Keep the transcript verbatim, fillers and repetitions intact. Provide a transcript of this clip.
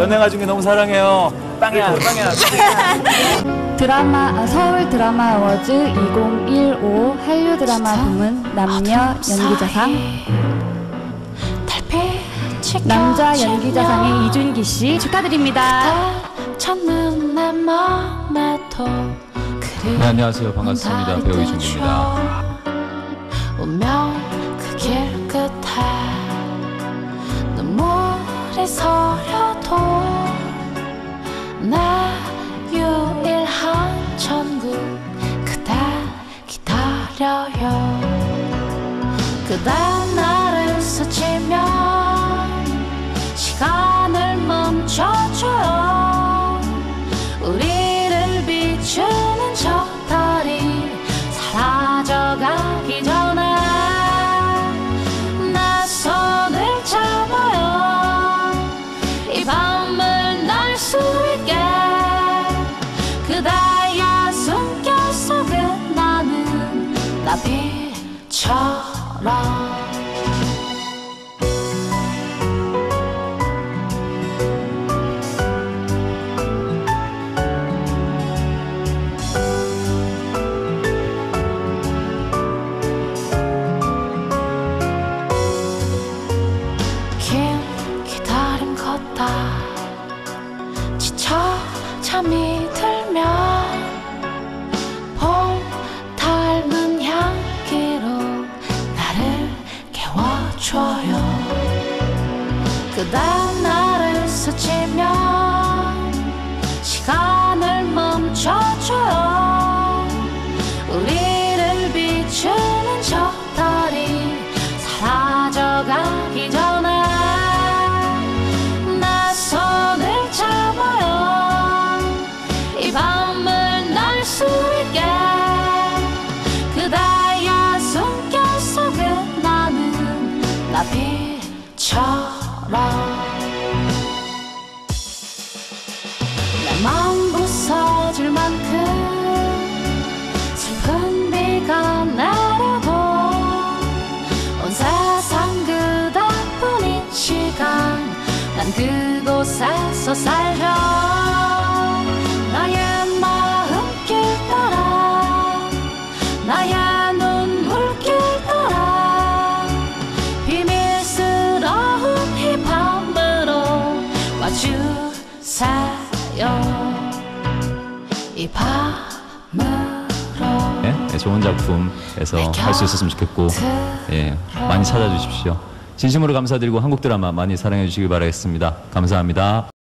연애가 중에 너무 사랑해요. 빵이야, 빵이야. 드라마 아, 서울 드라마 어워즈 이천십오 한류 드라마 부문 남녀 연기자상 남자 연기자상의 이준기 씨 축하드립니다. 네, 안녕하세요. 반갑습니다. 배우 이준기입니다. 운명 그 길 끝에 눈물이 서려도 나 유일한 천국 그대 기다려요. 그대 나를 스치면 시간을 멈춰줘요. 우리를 비추는 저 달이 사라져가기 전에 내 손을 잡아요. 이 밤을 날 수 있게 그대의 숨결 속에 나는 나비처럼 지쳐 잠이 들면 봄 닮은 향기로 나를 깨워줘요. 그대 나를 스치면 시간을 멈춰줘요. 우리를 비추는 저 달이 사라져가기 전에 수 있게 그대의 숨결 속에 나는 나비처럼 내 마음 부서질 만큼 슬픈 비가 내려도 온 세상 그대뿐인 시간 난 그곳에서 살죠. 나의 나의 눈물길 따라 비밀스러운 이 밤으로 와주세요. 이 밤으로 네, 좋은 작품에서 할 수 있었으면 좋겠고 예, 많이 찾아주십시오. 진심으로 감사드리고 한국 드라마 많이 사랑해 주시기 바라겠습니다. 감사합니다.